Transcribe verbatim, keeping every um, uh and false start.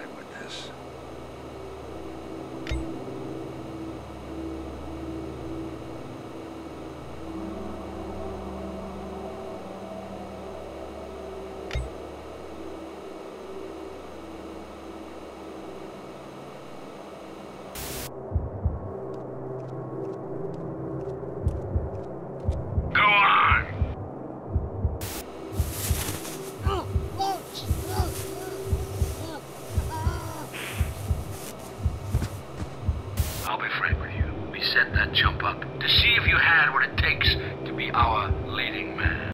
with this. I'll be frank with you. We set that jump up to see if you had what